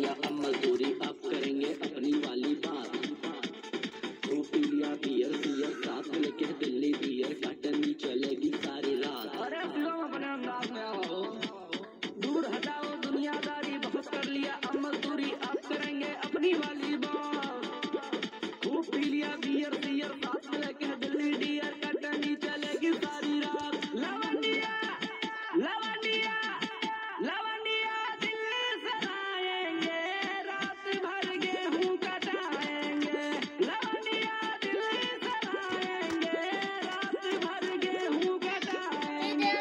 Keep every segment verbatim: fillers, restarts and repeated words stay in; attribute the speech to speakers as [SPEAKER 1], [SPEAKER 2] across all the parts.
[SPEAKER 1] लिया अब मजदूरी, अब करेंगे अपनी वाली बात। वो पी लिया बियर सियर, साथ में लेके दिल्ली बियर, कटनी चलेगी सारी रात। अरे फिल्म अपने अंदाज में आओ, दूर हटाओ दुनियादारी, बहुत कर लिया अब मजदूरी, अब करेंगे अपनी वाली बात। वो पी लिया बियर सियर, साथ में लेके दिल्ली बियर, कटनी चलेगी सारी रात। लवंडिया लवंडिया लवंडिया दिल्ली से लाएंगे, रात भर गेहूं कटाएंगे। लवंडिया दिल्ली से लाएंगे, रात भर गेहूं कटाएंगे।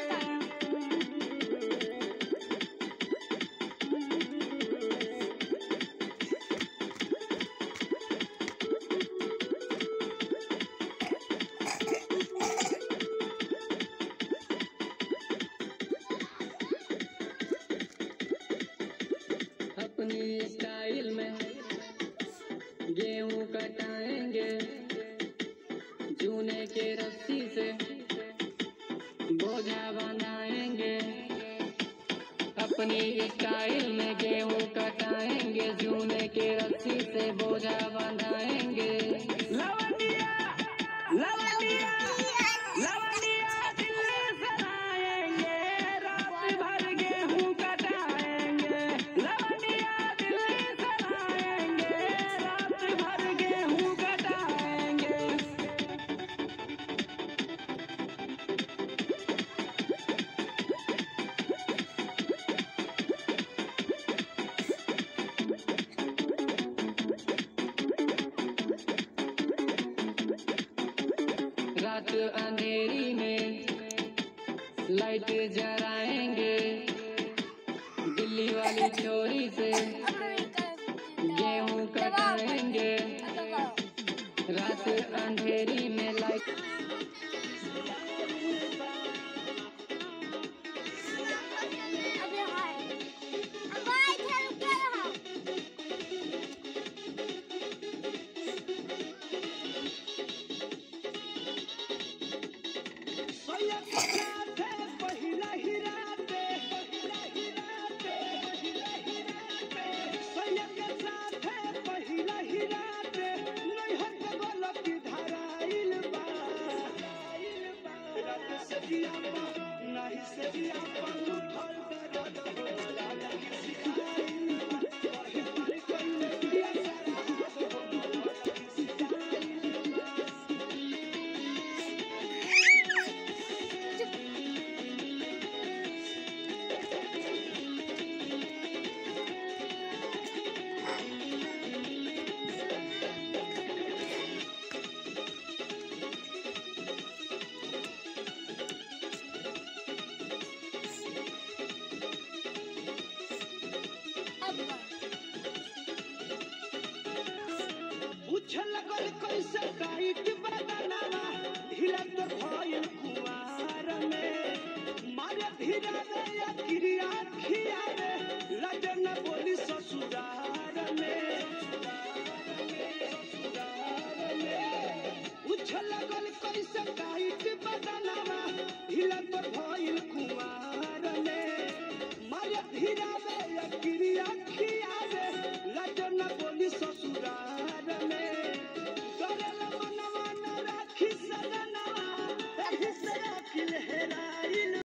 [SPEAKER 1] अपनी स्टाइल में गेहूं कटाएंगे, जूने के रस्सी से बोझा बनाएंगे। अपनी स्टाइल में गेहूं कटाएंगे, जूने के रस्सी से बोझा बनाएंगे। लवंडिया लवंडिया लवंडिया दिल्ली से लाएंगे, रात भर गेहूं कटाएंगे। लवंडिया दिल्ली से लाएंगे, रात भर गेहूं कटाएंगे। रात अंधेरी में लाइट जला